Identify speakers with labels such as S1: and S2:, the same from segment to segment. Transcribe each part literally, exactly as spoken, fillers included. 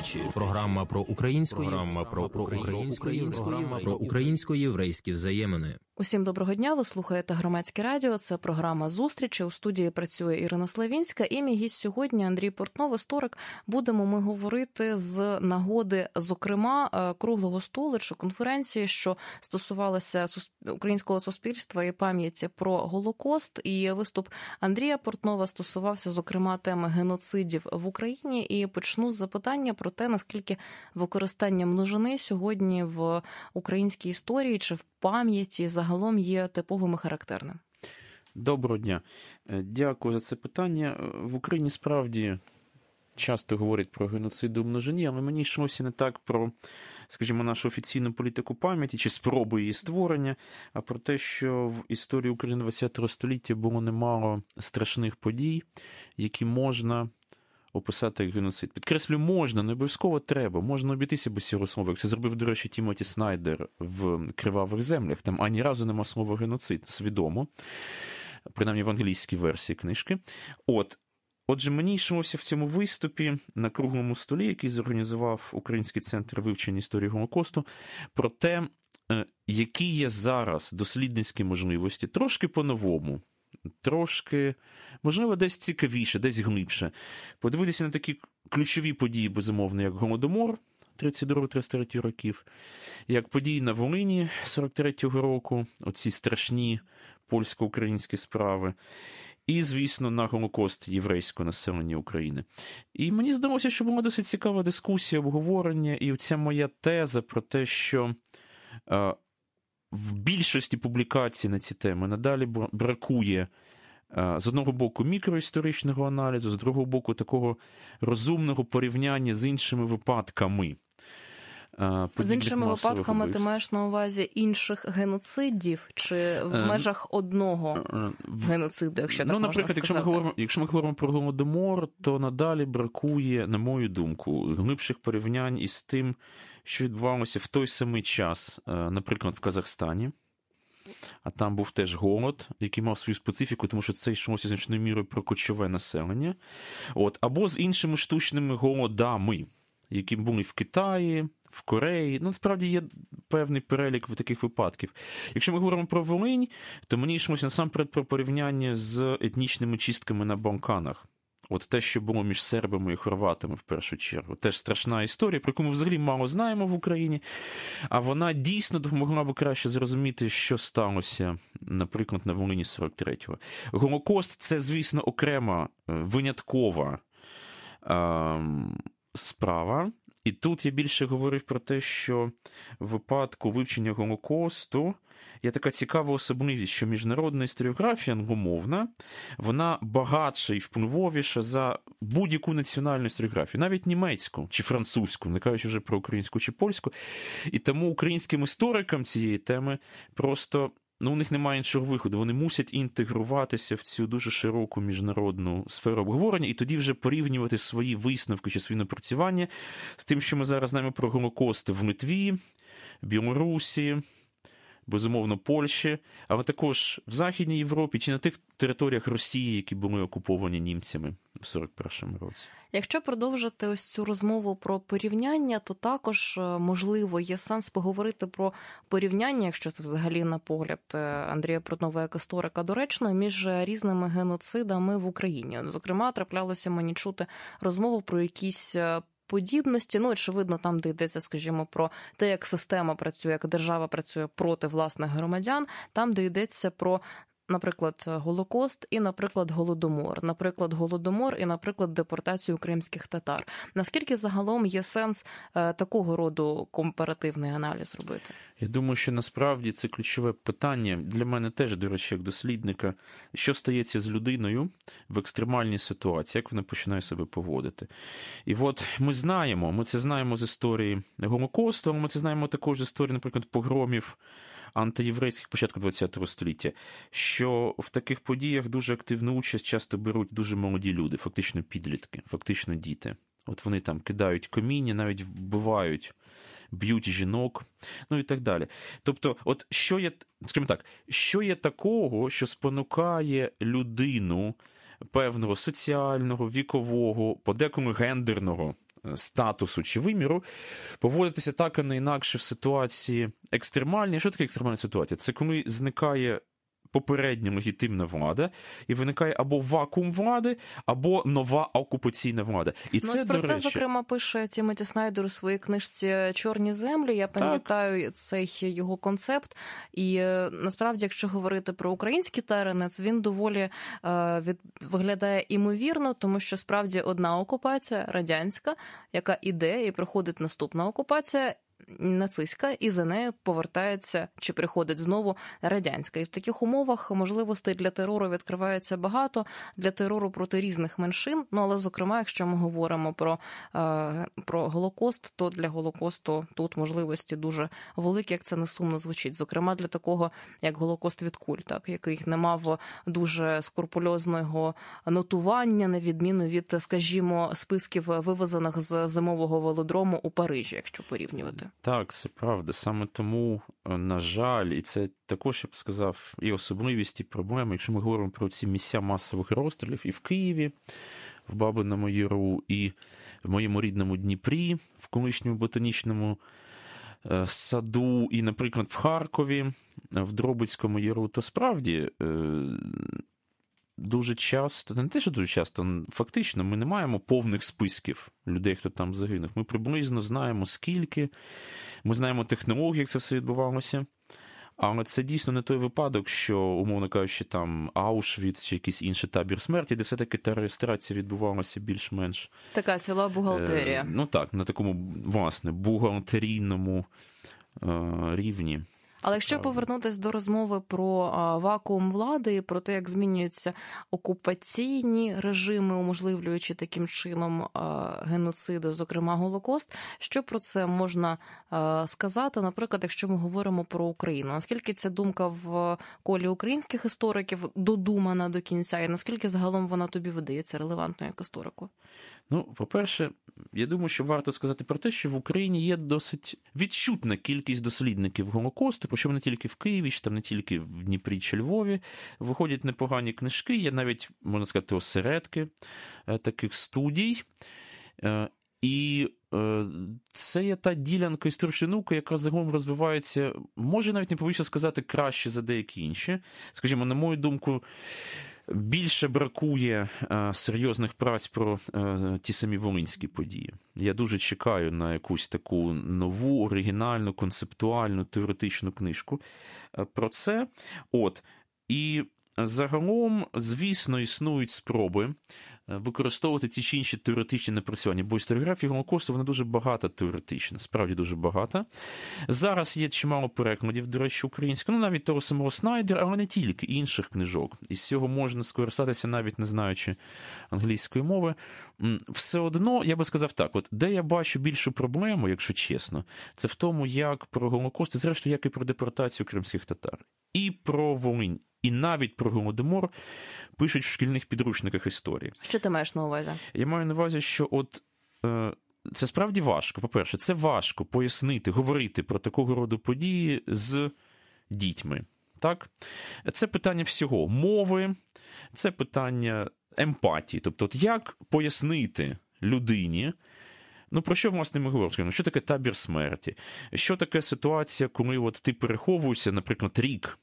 S1: Зустрічі. Програма про українську, програма про українську, програма про українсько-єврейські взаємини.
S2: Усім доброго дня, ви слухаєте Громадське радіо, це програма «Зустрічі». У студії працює Ірина Славінська і мій гість сьогодні Андрій Портнов, історик. Будемо ми говорити з нагоди, зокрема, круглого столу чи конференції, що стосувалася українського суспільства і пам'яті про Голокост. І виступ Андрія Портнова стосувався, зокрема, теми геноцидів в Україні. І почну з запитання про те, наскільки використання множини сьогодні в українській історії чи в пам'яті загалом є типовим і характерним.
S3: Доброго дня. Дякую за це питання. В Україні справді часто говорять про геноцид у множині, але мені йшлося не так про, скажімо, нашу офіційну політику пам'яті чи спробу її створення, а про те, що в історії України ХХ століття було немало страшних подій, які можна описати як геноцид. Підкреслю, можна, не обов'язково треба. Можна обійтися без цього слова. Як це зробив, до речі, Тімоті Снайдер в «Кривавих землях». Там ані разу нема слова геноцид. Свідомо. Принаймні в англійській версії книжки. От. Отже, мені йшлося в цьому виступі на круглому столі, який зорганізував Український центр вивчення історії Голокосту, про те, які є зараз дослідницькі можливості, трошки по-новому, трошки, можливо, десь цікавіше, десь глибше. Подивитися на такі ключові події, безумовно, як Голодомор тридцять другого тридцять третього років, як події на Волині сорок третього року, оці страшні польсько-українські справи, і, звісно, на Голокост єврейського населення України. І мені здалося, що була досить цікава дискусія, обговорення, і ця моя теза про те, що е, в більшості публікацій на ці теми надалі бракує з одного боку мікроісторичного аналізу, з другого боку такого розумного порівняння з іншими випадками.
S2: З іншими випадками вбивств. Ти маєш на увазі інших геноцидів чи в межах одного геноциду, якщо так
S3: ну,
S2: можна
S3: наприклад,
S2: сказати?
S3: Якщо ми, говоримо, якщо ми говоримо про Голодомор, то надалі бракує, на мою думку, глибших порівнянь із тим, що відбувалося в той самий час, наприклад, в Казахстані. А там був теж голод, який мав свою специфіку, тому що це йшлося значною мірою про кочове населення. От. Або з іншими штучними голодами, які були в Китаї, в Кореї. Ну, насправді є певний перелік таких випадків. Якщо ми говоримо про Волинь, то мені йшлося насамперед про порівняння з етнічними чистками на Балканах. От те, що було між сербами і хорватами, в першу чергу. Теж страшна історія, про яку ми взагалі мало знаємо в Україні, а вона дійсно допомогла б краще зрозуміти, що сталося, наприклад, на Волині сорок третього. Голокост – це, звісно, окрема, виняткова е- справа. І тут я більше говорив про те, що в випадку вивчення Голокосту є така цікава особливість, що міжнародна історіографія англомовна, вона багатша і впливовіша за будь-яку національну історіографію, навіть німецьку чи французьку, не кажучи вже про українську чи польську. І тому українським історикам цієї теми просто... Ну, у них немає іншого виходу, вони мусять інтегруватися в цю дуже широку міжнародну сферу обговорення і тоді вже порівнювати свої висновки чи свої напрацювання з тим, що ми зараз знаємо про Голокост в Литві, Білорусі, безумовно, Польщі, але також в Західній Європі чи на тих територіях Росії, які були окуповані німцями в сорок першому році.
S2: Якщо продовжити ось цю розмову про порівняння, то також, можливо, є сенс поговорити про порівняння, якщо це взагалі на погляд Андрія Портнова як історика доречно, між різними геноцидами в Україні. Зокрема, траплялося мені чути розмову про якісь подібності, ну, очевидно, там, де йдеться, скажімо, про те, як система працює, як держава працює проти власних громадян, там, де йдеться про, наприклад, Голокост і, наприклад, Голодомор. Наприклад, Голодомор і, наприклад, депортацію кримських татар. Наскільки загалом є сенс е, такого роду компаративний аналіз робити?
S3: Я думаю, що насправді це ключове питання. Для мене теж, до речі, як дослідника. Що стається з людиною в екстремальній ситуації? Як вона починає себе поводити? І от ми знаємо, ми це знаємо з історії Голокосту, але ми це знаємо також з історії, наприклад, погромів антиєврейських початку ХХ століття, що в таких подіях дуже активну участь часто беруть дуже молоді люди, фактично підлітки, фактично діти. От вони там кидають каміння, навіть вбивають, б'ють жінок, ну і так далі. Тобто, от що є, скажімо так, що є такого, що спонукає людину певного соціального, вікового, подекому гендерного статусу чи виміру, поводитися так, а не інакше в ситуації екстремальній. Що таке екстремальна ситуація? Це коли зникає попередня легітимна влада, і виникає або вакуум влади, або нова окупаційна влада. І
S2: ну,
S3: це,
S2: про
S3: до
S2: це,
S3: речі...
S2: зокрема, пише Тімоті Снайдер у своїй книжці «Чорні землі». Я пам'ятаю так. цей його концепт. І насправді, якщо говорити про український теренець, він доволі е, від, виглядає імовірно, тому що справді одна окупація, радянська, яка іде, і приходить наступна окупація, нацистська, і за нею повертається чи приходить знову радянська. І в таких умовах можливостей для терору відкривається багато, для терору проти різних меншин, ну але, зокрема, якщо ми говоримо про, е, про Голокост, то для Голокосту тут можливості дуже великі, як це не сумно звучить. Зокрема, для такого, як Голокост від куль, так, який не мав дуже скрупульозного нотування, на відміну від, скажімо, списків вивезених з зимового велодрому у Парижі, якщо порівнювати.
S3: Так, це правда. Саме тому, на жаль, і це також, я б сказав, і особливість, і проблема, якщо ми говоримо про ці місця масових розстрілів і в Києві, в Бабиному Яру, і в моєму рідному Дніпрі, в колишньому ботанічному саду, і, наприклад, в Харкові, в Дробицькому Яру, то справді дуже часто, не те, що дуже часто, фактично ми не маємо повних списків людей, хто там загинув. Ми приблизно знаємо, скільки, ми знаємо технології, як це все відбувалося. Але це дійсно не той випадок, що, умовно кажучи, там Аушвіц чи якийсь інший табір смерті, де все-таки та реєстрація відбувалася більш-менш...
S2: Така ціла бухгалтерія.
S3: Е, ну так, на такому, власне, бухгалтерійному е, рівні.
S2: Але якщо повернутися до розмови про а, вакуум влади і про те, як змінюються окупаційні режими, уможливлюючи таким чином а, геноциди, зокрема Голокост, що про це можна а, сказати, наприклад, якщо ми говоримо про Україну? Наскільки ця думка в колі українських істориків додумана до кінця, і наскільки загалом вона тобі видається релевантною як історику?
S3: Ну, по-перше, я думаю, що варто сказати про те, що в Україні є досить відчутна кількість дослідників Голокосту, причому не тільки в Києві, чи там не тільки в Дніпрі чи Львові. Виходять непогані книжки, є навіть, можна сказати, осередки таких студій. І це є та ділянка історичної науки, яка загалом розвивається, може навіть не побоюся сказати, краще за деякі інші. Скажімо, на мою думку, більше бракує а, серйозних праць про а, ті самі волинські події. Я дуже чекаю на якусь таку нову, оригінальну, концептуальну, теоретичну книжку а, про це. От. І загалом, звісно, існують спроби використовувати ті чи інші теоретичні напрацювання, бо історіографія Голокосту, вона дуже багата теоретична, справді дуже багата. Зараз є чимало перекладів, до речі, українською, ну навіть того самого Снайдера, але не тільки, інших книжок. І з цього можна скористатися, навіть не знаючи англійської мови. Все одно, я би сказав так, от де я бачу більшу проблему, якщо чесно, це в тому, як про Голокост, і зрештою, як і про депортацію кримських татар. І про Волинь, і навіть про Голодомор пишуть в шкільних підручниках історії.
S2: Що ти маєш на увазі?
S3: Я маю на увазі, що от е, це справді важко. По-перше, це важко пояснити, говорити про такого роду події з дітьми. Так? Це питання всього. Мови, це питання емпатії. Тобто, от як пояснити людині, ну, про що, власне, ми говоримо? Що таке табір смерті? Що таке ситуація, коли от ти переховуєшся, наприклад, рік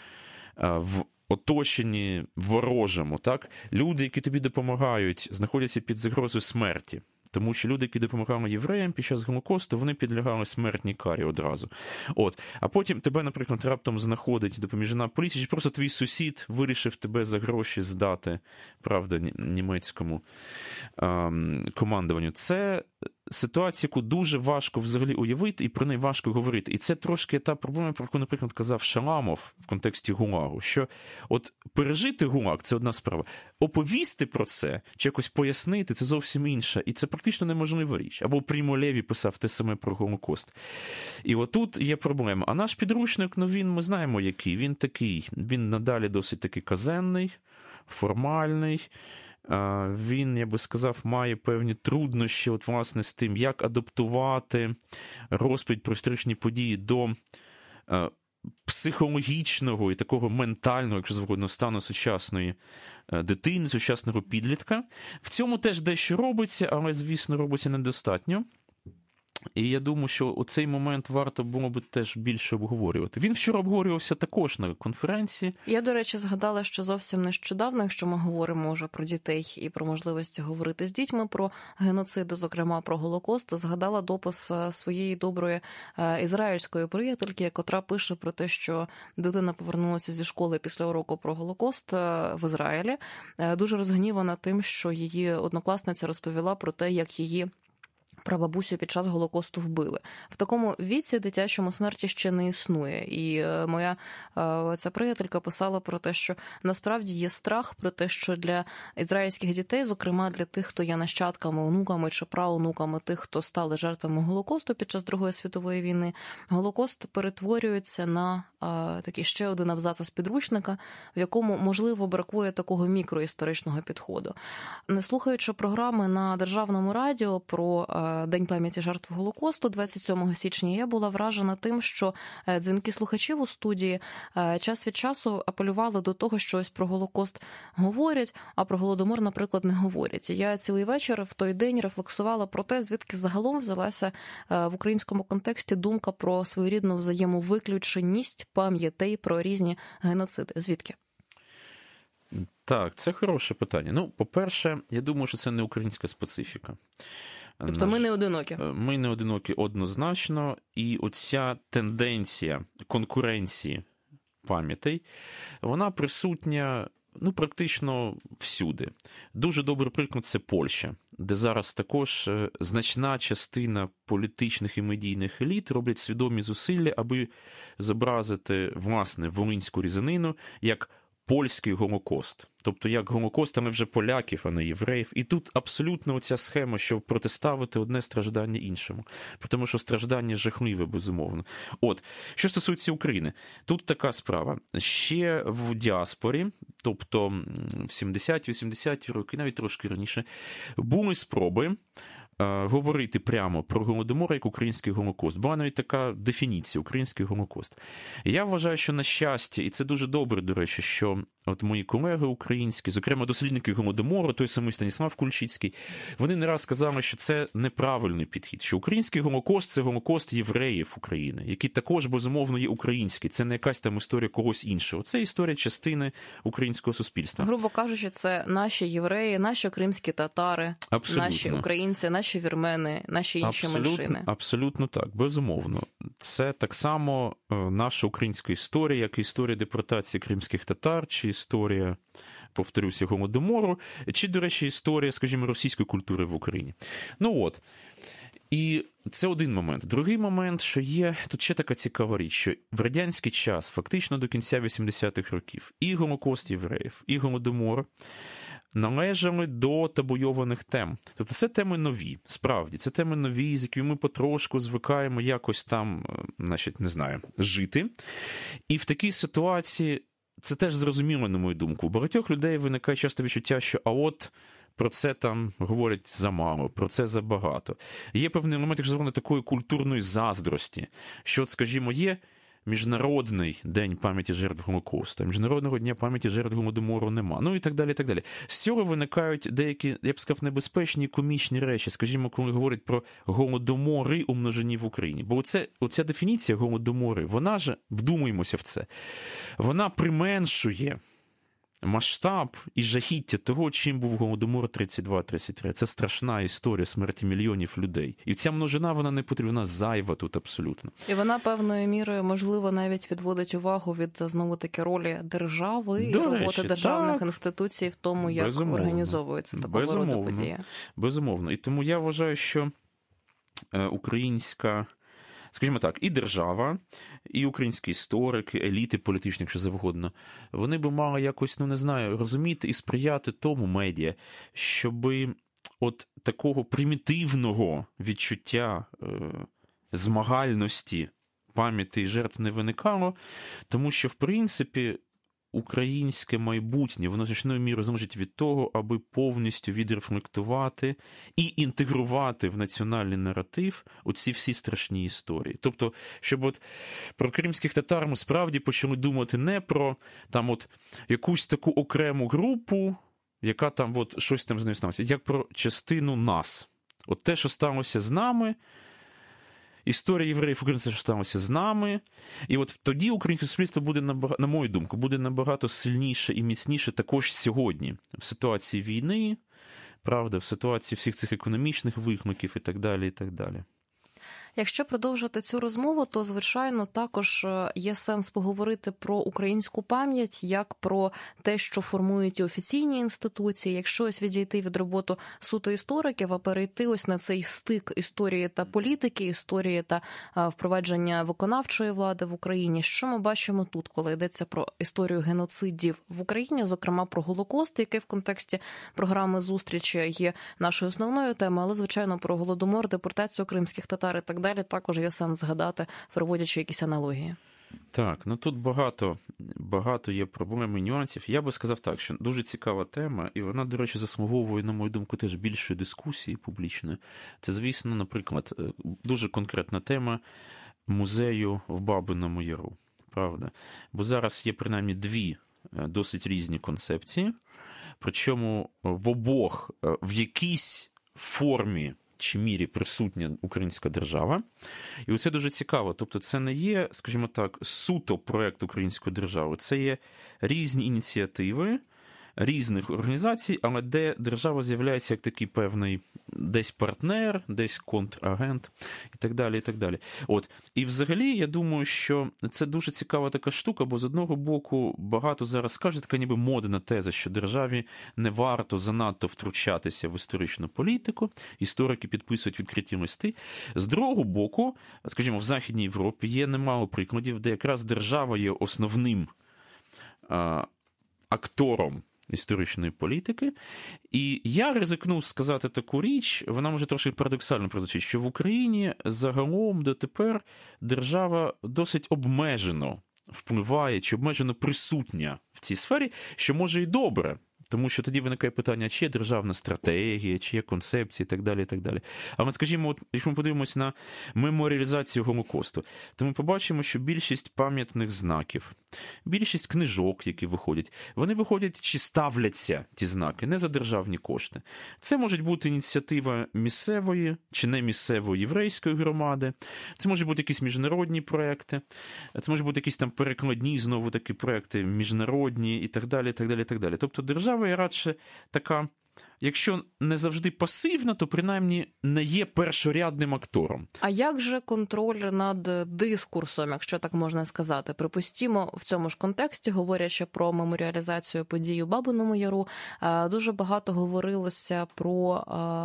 S3: в оточенні ворожому, так? Люди, які тобі допомагають, знаходяться під загрозою смерті. Тому що люди, які допомагали євреям під час Голокосту, вони підлягали смертній карі одразу. От. А потім тебе, наприклад, раптом знаходить допоміжна поліція, чи просто твій сусід вирішив тебе за гроші здати, правда, німецькому ем, командуванню. Це ситуація, яку дуже важко взагалі уявити, і про неї важко говорити. І це трошки та проблема, про яку, наприклад, казав Шаламов в контексті ГУЛАГу, що от пережити ГУЛАГ – це одна справа. Оповісти про це, чи якось пояснити – це зовсім інша. І це практично неможлива річ. Або Прімо Леві писав те саме про Голокост. І отут є проблема. А наш підручник, ну він, ми знаємо який, він такий, він надалі досить такий казенний, формальний. Він, я би сказав, має певні труднощі, от, власне, з тим, як адаптувати розповідь про історичні події до психологічного і такого ментального, якщо завгодно, стану сучасної дитини, сучасного підлітка. В цьому теж дещо робиться, але, звісно, робиться недостатньо. І я думаю, що у цей момент варто було б теж більше обговорювати. Він вчора обговорювався також на конференції.
S2: Я, до речі, згадала, що зовсім нещодавно, якщо ми говоримо вже про дітей і про можливості говорити з дітьми про геноциди, зокрема про Голокост, згадала допис своєї доброї ізраїльської приятельки, котра пише про те, що дитина повернулася зі школи після уроку про Голокост в Ізраїлі, дуже розгнівана тим, що її однокласниця розповіла про те, як її прабабусю під час Голокосту вбили. В такому віці дитячому смерті ще не існує. І моя ця приятелька писала про те, що насправді є страх про те, що для ізраїльських дітей, зокрема для тих, хто є нащадками, онуками чи праонуками тих, хто стали жертвами Голокосту під час Другої світової війни, Голокост перетворюється на а, такий ще один абзац з підручника, в якому, можливо, бракує такого мікроісторичного підходу. Не слухаючи програми на Державному радіо про День пам'яті жертв Голокосту двадцять сьомого січня, я була вражена тим, що дзвінки слухачів у студії час від часу апелювали до того, що ось про Голокост говорять, а про Голодомор, наприклад, не говорять. Я цілий вечір в той день рефлексувала про те, звідки загалом взялася в українському контексті думка про своєрідну взаємовиключеність пам'ятей про різні геноциди. Звідки?
S3: Так, це хороше питання. Ну, по-перше, я думаю, що це не українська специфіка.
S2: Тобто Наш... ми не одинокі?
S3: Ми не одинокі однозначно, і оця тенденція конкуренції пам'ятей, вона присутня, ну, практично всюди. Дуже добрий приклад – це Польща, де зараз також значна частина політичних і медійних еліт роблять свідомі зусилля, аби зобразити, власне, волинську різанину як польський Голокост. Тобто як Голокост, але вже поляків, а не євреїв. І тут абсолютно оця схема, щоб протиставити одне страждання іншому. Тому що страждання жахливе, безумовно. От, що стосується України, тут така справа. Ще в діаспорі, тобто в сімдесяті-вісімдесяті роки, навіть трошки раніше, були спроби говорити прямо про Голодомор як український Голокост. Була навіть така дефініція – український Голокост. Я вважаю, що на щастя, і це дуже добре, до речі, що от мої колеги українські, зокрема дослідники Голодомору, той самий Станіслав Кульчицький, вони не раз сказали, що це неправильний підхід, що український Голокост – це Голокост євреїв України, який також, безумовно, є український. Це не якась там історія когось іншого. Це історія частини українського суспільства.
S2: Грубо кажучи, це наші євреї, наші кримські татари, абсолютно. Наші українці, наші вірмени, наші інші
S3: абсолютно,
S2: меншини.
S3: Абсолютно так, безумовно. Це так само наша українська історія, як і історія депортації кримських татар, чи історія, повторюся, Голодомору, чи, до речі, історія, скажімо, російської культури в Україні. Ну от, і це один момент. Другий момент, що є, тут ще така цікава річ, що в радянський час, фактично до кінця вісімдесятих років, і Голокост євреїв, і Голодомор належали до табуйованих тем. Тобто це теми нові, справді, це теми нові, з якими ми потрошку звикаємо якось там, значить, не знаю, жити. І в такій ситуації, це теж зрозуміло, на мою думку, у багатьох людей виникає часто відчуття, що а от про це там говорять замало, про це забагато. Є певний елемент, якщо звати, такої культурної заздрості, що, от, скажімо, є Міжнародний день пам'яті жертв Голокосту, Міжнародного дня пам'яті жертв Голодомору нема, ну і так далі, і так далі. З цього виникають деякі, я б сказав, небезпечні комічні речі, скажімо, коли говорять про голодомори у множині в Україні. Бо оце, оця дефініція голодомори, вона ж, вдумуємося в це, вона применшує масштаб і жахіття того, чим був Голодомор тридцять два тридцять три. Це страшна історія смерті мільйонів людей. І ця множина, вона не потрібна, вона зайва тут абсолютно.
S2: І вона певною мірою, можливо, навіть відводить увагу від, знову-таки, ролі держави і роботи державних так. інституцій в тому, як Безумовно. організовується такого Безумовно. роду подія.
S3: Безумовно. І тому я вважаю, що українська, скажімо так, і держава, і українські історики, еліти політичні, якщо завгодно, вони би мали якось, ну не знаю, розуміти і сприяти тому медіа, щоби от такого примітивного відчуття е, змагальності пам'яті і жертв не виникало, тому що, в принципі, українське майбутнє, воно значною мірою залежить від того, аби повністю відрефлектувати і інтегрувати в національний наратив оці всі страшні історії. Тобто, щоб от про кримських татар ми справді почали думати не про там от якусь таку окрему групу, яка там от щось там з нею сталося, як про частину нас. От те, що сталося з нами, історія євреїв України, це що сталося з нами. І от тоді українське суспільство буде, на мою думку, буде набагато сильніше і міцніше також сьогодні. В ситуації війни, правда, в ситуації всіх цих економічних викликів і так далі, і так далі.
S2: Якщо продовжити цю розмову, то, звичайно, також є сенс поговорити про українську пам'ять, як про те, що формують і офіційні інституції. Якщо ось відійти від роботи суто істориків, а перейти ось на цей стик історії та політики, історії та впровадження виконавчої влади в Україні, що ми бачимо тут, коли йдеться про історію геноцидів в Україні, зокрема про Голокост, який в контексті програми «Зустрічі» є нашою основною темою, але, звичайно, про Голодомор, депортацію кримських татар і так далі. Далі також є сенс згадати, проводячи якісь аналогії.
S3: Так, ну тут багато, багато є проблем і нюансів. Я би сказав так, що дуже цікава тема, і вона, до речі, заслуговує, на мою думку, теж більшої дискусії публічної. Це, звісно, наприклад, дуже конкретна тема музею в Бабиному Яру. Правда? Бо зараз є, принаймні, дві досить різні концепції, причому в обох в якійсь формі чи мірі присутня українська держава. І оце дуже цікаво. Тобто це не є, скажімо так, суто проєкт української держави. Це є різні ініціативи різних організацій, але де держава з'являється як такий певний десь партнер, десь контрагент і так далі, і так далі. От. І взагалі, я думаю, що це дуже цікава така штука, бо з одного боку багато зараз кажуть, така ніби модна теза, що державі не варто занадто втручатися в історичну політику, історики підписують відкриті листи. З другого боку, скажімо, в Західній Європі є немало прикладів, де якраз держава є основним а, актором історичної політики. І я ризикнув сказати таку річ, вона може трошки парадоксально прозвучить, що в Україні загалом дотепер держава досить обмежено впливає чи обмежено присутня в цій сфері, що може і добре. Тому що тоді виникає питання, чи є державна стратегія, чи є концепція і так далі, і так далі. Але, скажімо, от, якщо ми подивимося на меморіалізацію Голокосту, то ми побачимо, що більшість пам'ятних знаків, більшість книжок, які виходять, вони виходять чи ставляться, ті знаки, не за державні кошти. Це може бути ініціатива місцевої чи не місцевої єврейської громади, це може бути якісь міжнародні проекти, це може бути якісь там перекладні, знову такі проекти міжнародні і так далі, і так далі, і так далі. Тобто держава є радше така, якщо не завжди пасивна, то принаймні не є першорядним актором.
S2: А як же контроль над дискурсом, якщо так можна сказати? Припустімо, в цьому ж контексті, говорячи про меморіалізацію подій у Бабиному Яру, дуже багато говорилося про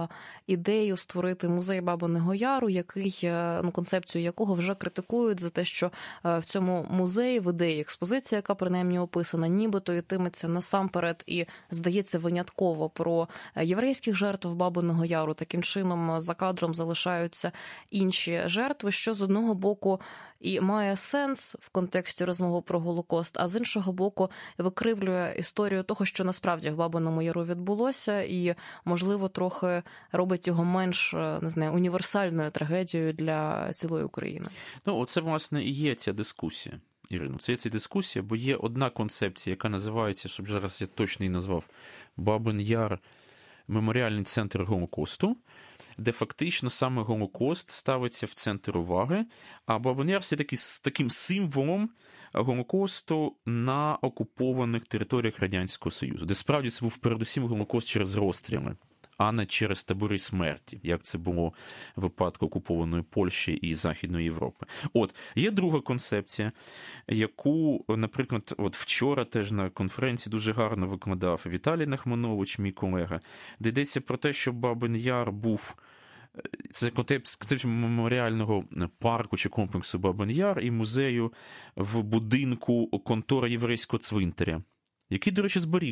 S2: ідею створити музей Бабиного Яру, який, ну, концепцію якого вже критикують за те, що в цьому музеї, в ідеї експозиція, яка принаймні описана, нібито йтиметься насамперед і, здається, винятково про єврейських жертв Бабиного Яру. Таким чином за кадром залишаються інші жертви, що з одного боку і має сенс в контексті розмови про Голокост, а з іншого боку викривлює історію того, що насправді в Бабиному Яру відбулося, і, можливо, трохи робить його менш, не знаю, універсальною трагедією для цілої України.
S3: Ну, оце, власне, і є ця дискусія, Ірино. Це є ця дискусія, бо є одна концепція, яка називається, щоб зараз я точно її назвав, Бабин Яр – меморіальний центр Голокосту, де фактично саме Голокост ставиться в центр уваги, а Бабин Яр все таки з таким символом Голокосту на окупованих територіях Радянського Союзу, де справді це був передусім Голокост через розстріли, а не через табори смерті, як це було в випадку окупованої Польщі і Західної Європи. От, є друга концепція, яку, наприклад, от вчора теж на конференції дуже гарно викладав Віталій Нахманович, мій колега, де йдеться про те, що Бабин Яр був, це концепція меморіального парку чи комплексу Бабин Яр і музею в будинку контора єврейського цвинтаря, який, до речі, зберігся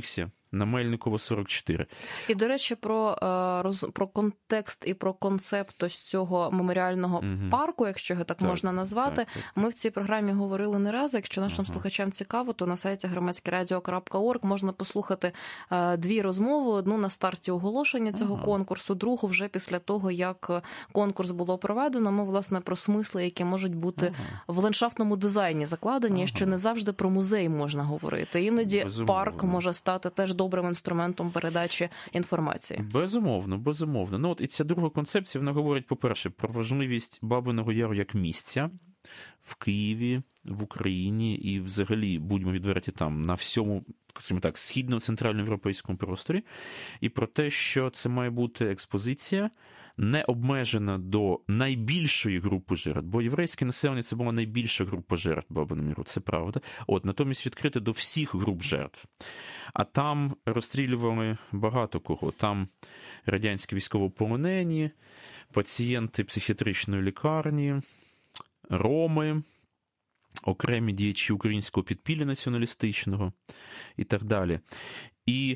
S3: на Мельникова сорок чотири.
S2: І, до речі, про, роз, про контекст і про концепт ось цього меморіального угу. парку, якщо його так, так можна назвати. Так, так. Ми в цій програмі говорили не раз. Якщо нашим ага. слухачам цікаво, то на сайті громадське радіо крапка орг можна послухати дві розмови. Одну на старті оголошення цього ага. конкурсу, другу вже після того, як конкурс було проведено. Ми, власне, про смисли, які можуть бути ага. в ландшафтному дизайні закладені, ага. що не завжди про музей можна говорити. Іноді Безумовно. парк може стати теж добрим інструментом передачі інформації.
S3: Безумовно, безумовно. Ну от і ця друга концепція, вона говорить, по-перше, про важливість Бабиного Яру як місця в Києві, в Україні і взагалі, будьмо відверті, там на всьому, скажімо так, східно-центральноєвропейському просторі, і про те, що це має бути експозиція, не обмежена до найбільшої групи жертв, бо єврейське населення – це була найбільша група жертв Бабиного Яру, це правда. От, натомість відкрити до всіх груп жертв. А там розстрілювали багато кого. Там радянські військовополонені, пацієнти психіатричної лікарні, роми, окремі діячі українського підпілля націоналістичного і так далі. І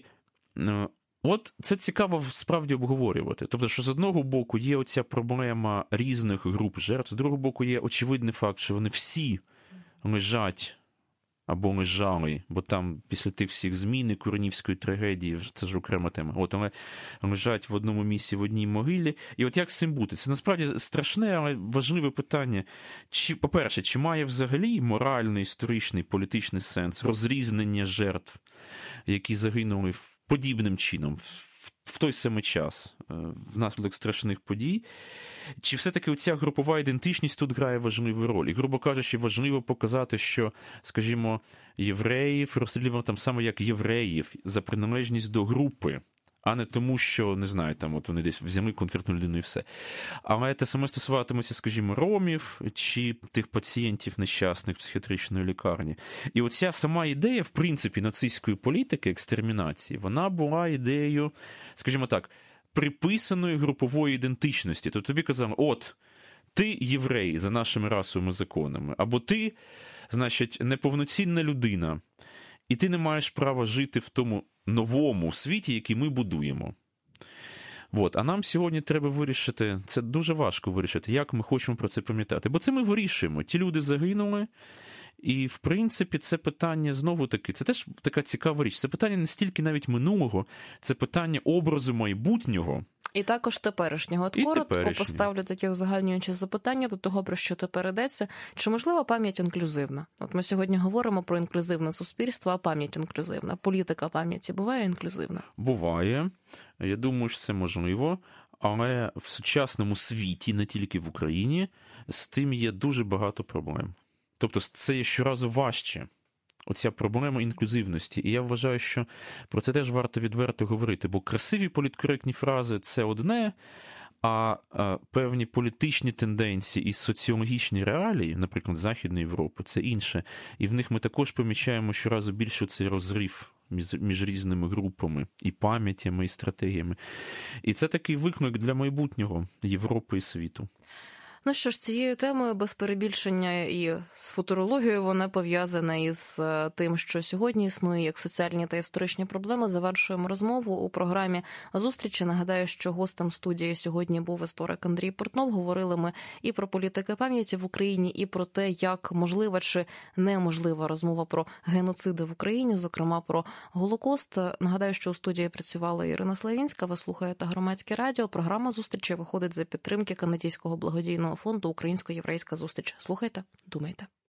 S3: от це цікаво справді обговорювати. Тобто, що з одного боку є оця проблема різних груп жертв, з другого боку є очевидний факт, що вони всі лежать або лежали, бо там після тих всіх змін і Куренівської трагедії, це ж окрема тема, от, але лежать в одному місці, в одній могилі. І от як з цим бути? Це насправді страшне, але важливе питання. Чи, по-перше, чи має взагалі моральний, історичний, політичний сенс розрізнення жертв, які загинули подібним чином, в той самий час, внаслідок страшних подій? Чи все-таки оця групова ідентичність тут грає важливу роль? І, грубо кажучи, важливо показати, що, скажімо, євреїв розстрілювали там саме як євреїв за приналежність до групи, а не тому, що, не знаю, там от вони десь взяли конкретну людину і все. Але те саме стосуватиметься, скажімо, ромів чи тих пацієнтів нещасних психіатричної лікарні. І оця сама ідея, в принципі, нацистської політики, екстермінації, вона була ідеєю, скажімо так, приписаної групової ідентичності. Тобто тобі казали, от, ти єврей за нашими расовими законами, або ти, значить, неповноцінна людина, і ти не маєш права жити в тому новому світі, який ми будуємо. От. А нам сьогодні треба вирішити, це дуже важко вирішити, як ми хочемо про це пам'ятати. Бо це ми вирішуємо. Ті люди загинули, і, в принципі, це питання, знову-таки, це теж така цікава річ. Це питання не стільки навіть минулого, це питання образу майбутнього.
S2: І також теперішнього. От коротко поставлю таке узагальнююче запитання до того, про що тепер йдеться. Чи можлива пам'ять інклюзивна? От ми сьогодні говоримо про інклюзивне суспільство, а пам'ять інклюзивна. Політика пам'яті буває інклюзивна?
S3: Буває. Я думаю, що це можливо. Але в сучасному світі, не тільки в Україні, з тим є дуже багато проблем. Тобто це є щоразу важче. Оця проблема інклюзивності. І я вважаю, що про це теж варто відверто говорити, бо красиві політкоректні фрази – це одне, а, а певні політичні тенденції і соціологічні реалії, наприклад, Західної Європи, це інше. І в них ми також помічаємо щоразу більше цей розрив між, між різними групами, і пам'ятями, і стратегіями. І це такий виклик для майбутнього Європи і світу.
S2: Ну що ж, цією темою без перебільшення і з футурологією вона пов'язана із тим, що сьогодні існує як соціальні та історичні проблеми. Завершуємо розмову у програмі «Зустрічі». Нагадаю, що гостем студії сьогодні був історик Андрій Портнов. Говорили ми і про політики пам'яті в Україні, і про те, як можлива чи неможлива розмова про геноциди в Україні, зокрема про Голокост. Нагадаю, що у студії працювала Ірина Славінська. Ви слухаєте Громадське радіо. Програма «Зустрічі» виходить за підтримки канадського благодійного фонду «Українсько-єврейська зустріч». Слухайте, думайте.